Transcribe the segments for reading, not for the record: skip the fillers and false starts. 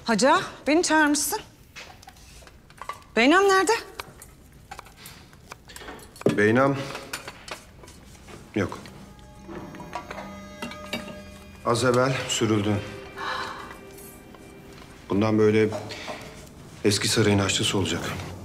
Hacı ağa, beni çağırmışsın. Beynam nerede? Beynam yok. Az evvel sürüldü. Bundan böyle eski sarayın aşçısı olacak.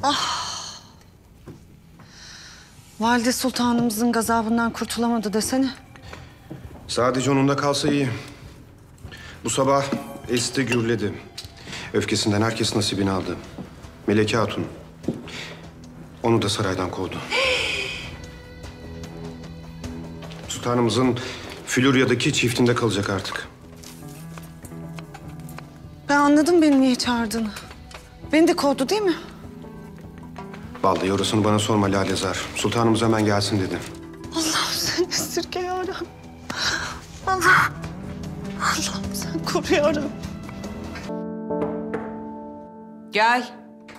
Valide Sultanımızın gazabından kurtulamadı desene. Sadece onunla kalsa iyi. Bu sabah esti gürledi. Öfkesinden herkes nasibini aldı. Meleke Hatun. Onu da saraydan kovdu. Sultanımızın Florya'daki çiftinde kalacak artık. Ben anladım beni niye çağırdığını. Beni de kovdu değil mi? Vallahi orasını bana sorma Lalezar. Sultanımız hemen gelsin dedi. Allah'ım sen esirge yarabbim. Allah'ım sen koru yarabbim. Gel.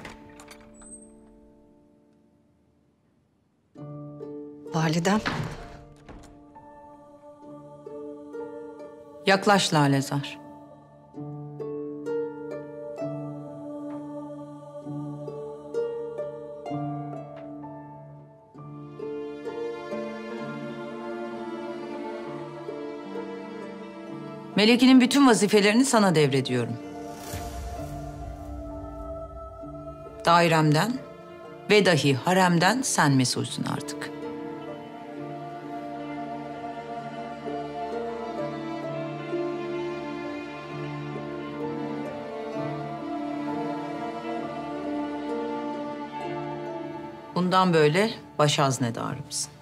Validem. Yaklaş Lalezar. Meleki'nin bütün vazifelerini sana devrediyorum. Dairemden ve dahi haremden sen mesulsün artık. Bundan böyle baş haznedarımsın.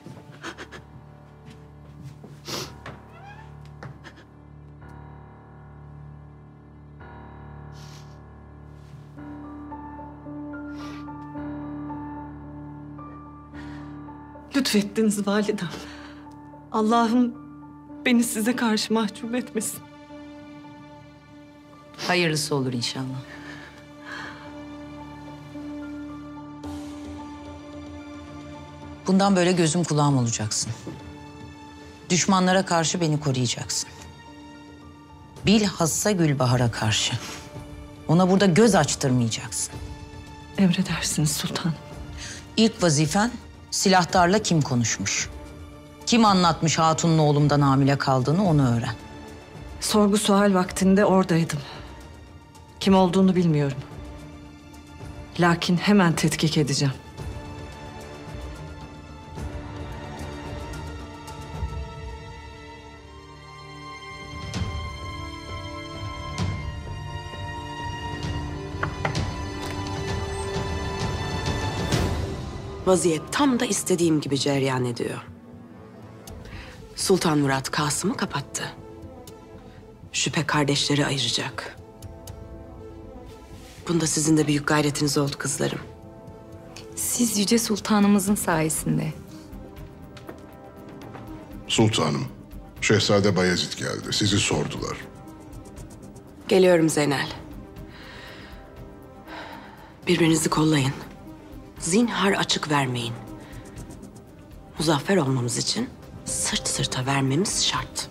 Lütfettiniz validem. Allah'ım beni size karşı mahcup etmesin. Hayırlısı olur inşallah. Bundan böyle gözüm kulağım olacaksın. Düşmanlara karşı beni koruyacaksın. Bilhassa Gülbahar'a karşı. Ona burada göz açtırmayacaksın. Emredersiniz sultanım. İlk vazifen silahtarla kim konuşmuş? Kim anlatmış hatunun oğlumdan hamile kaldığını onu öğren. Sorgu sual vaktinde oradaydım. Kim olduğunu bilmiyorum. Lakin hemen tetkik edeceğim. Vaziyet tam da istediğim gibi cereyan ediyor. Sultan Murat Kasım'ı kapattı. Şüphe kardeşleri ayıracak. Bunda sizin de büyük gayretiniz oldu kızlarım. Siz Yüce Sultanımızın sayesinde. Sultanım, Şehzade Bayezid geldi. Sizi sordular. Geliyorum Zeynel. Birbirinizi kollayın. Zinhar açık vermeyin. Muzaffer olmamız için sırt sırta vermemiz şart.